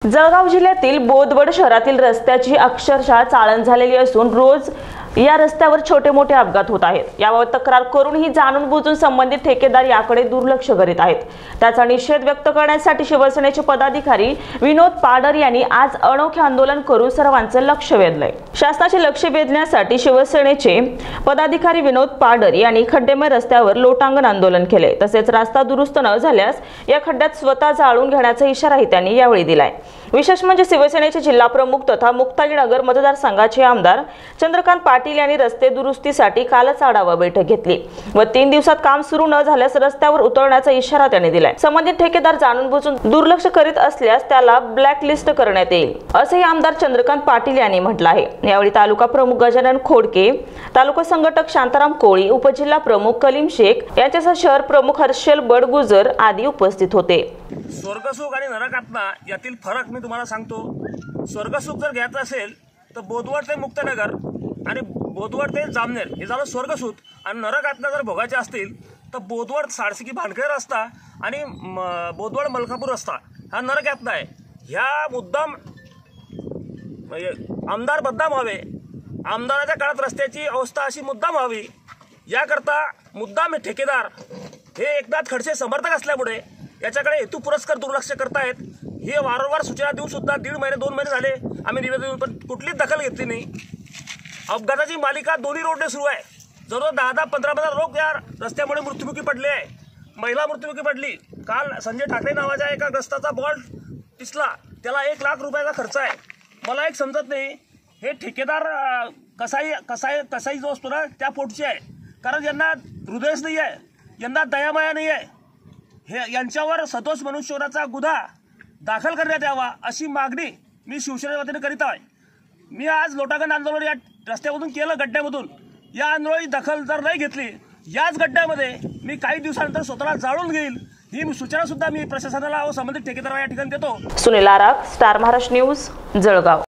जळगाव जिल्ह्यातील बोदवड शहरातील रस्त्याची अक्षरशः चाळण झालेली असून रोज या रस्त्यावर छोटे मोठे अपघात होत आहेत। याबाबत तक्रार करूनही जाणून बुजून संबंधित ठेकेदार याकडे दुर्लक्ष करीत आहेत। त्याचा निषेध व्यक्त करण्यासाठी शिवसेनेचे पदाधिकारी विनोद पाडर यांनी आज अनोखे आंदोलन करून सर्वांचे लक्ष वेधले। शासनाचे लक्ष वेधण्यासाठी शिवसेनेचे पदाधिकारी विनोद पाडर यांनी खड्डेमय रस्त्यावर लोटांगण आंदोलन केले। तसेच रस्ता दुरुस्त न झाल्यास या खड्ड्यात स्वतः जाळून घेण्याचा इशाराही त्यांनी यावेळी दिलाय। विशेष म्हणजे शिवसेनेचे जिल्हा प्रमुख तथा मुक्ताईनगर मतदारसंघाचे आमदार चंद्रकांत पाटील यांनी रस्ते दुरुस्तीसाठी कालच आढावा बैठक घेतली व 3 दिवसात काम सुरू न झाल्यास रस्त्यावर उतरण्याचा इशारा त्यांनी दिलाय। संबंधित ठेकेदार जाणून बुजून दुर्लक्ष करीत असल्यास त्याला ब्लॅक लिस्ट करण्यात येईल असेही आमदार चंद्रकांत पाटील यांनी म्हटले आहे। यावेळी तालुका प्रमुख गजानन खोडके, तालुका संघटक शांताराम कोळी, उपजिल्हा प्रमुख कलीम शेख यांच्यासह शहर प्रमुख हर्षल बडगुजर आदी उपस्थित होते। स्वर्गसुख आणि नरकात्मा यातील फरक मी तुम्हाला सांगतो। स्वर्गसुख जर घ्यायचं असेल तर बोदवड ते मुक्ताईनगर आणि बोदवड ते जामनेर हे झालं स्वर्गसुख, आणि नरकात्मा जर भोगायचे असतील तर बोदवड साडसिकी भानखेड रस्ता आणि बोदवड मलकापूर रस्ता हा नरकात्मा आहे। ह्या मुद्दाम आमदार बदनाम व्हावे, आमदाराच्या काळात रस्त्याची अवस्था अशी मुद्दाम व्हावी याकरता मुद्दाम ठेकेदार हे एकनाथ खडसे समर्थक असल्यामुळे याच्याकडे हेतू पुरस्कार दुर्लक्ष करतायत। हे वारंवार सूचना देऊन सुद्धा 1.5 महिने 2 महिने झाले आम्ही निवेदन देऊन पण कुठलीच दखल घेतली नाही। अपघाताची मालिका दोन्ही रोडने सुरू आहे। जवळ 10-15 लोक या रस्त्यामुळे मृत्युमुखी पडले आहे। महिला मृत्युमुखी पडली। काल संजय ठाकरे नावाच्या एका ग्रस्ताचा बॉल्ट पिसला, त्याला 1 लाख रुपयाचा खर्च आहे। मला एक समजत नाही हे ठेकेदार कसाई जो असतो ना त्या पोटचे आहे, कारण यांना हृदयच नाही आहे, यांना दयामाया नाही आहे। हे यांच्यावर सदोष मनुष्यवधाचा गुन्हा दाखल करण्यात यावा अशी मागणी मी शिवसेनेच्या वतीने करीत आहे। मी आज लोटांगण आंदोलन या रस्त्यामधून केलं, गड्ड्यामधून। या आंदोलनाची दखल जर नाही घेतली याच गड्ड्यामध्ये मी काही दिवसानंतर स्वतःला जाळून घेईल ही सूचना सुद्धा मी प्रशासनाला व संबंधित ठेकेदाराला या ठिकाणी देतो। Sunil Arakh, star Maharashtra news, Jalgaon.